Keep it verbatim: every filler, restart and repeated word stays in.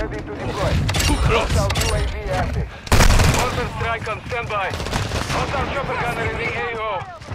Ready to deploy. Too close. Hostile U A V active. Mortar strike on standby. Hostile chopper gunner in the A O.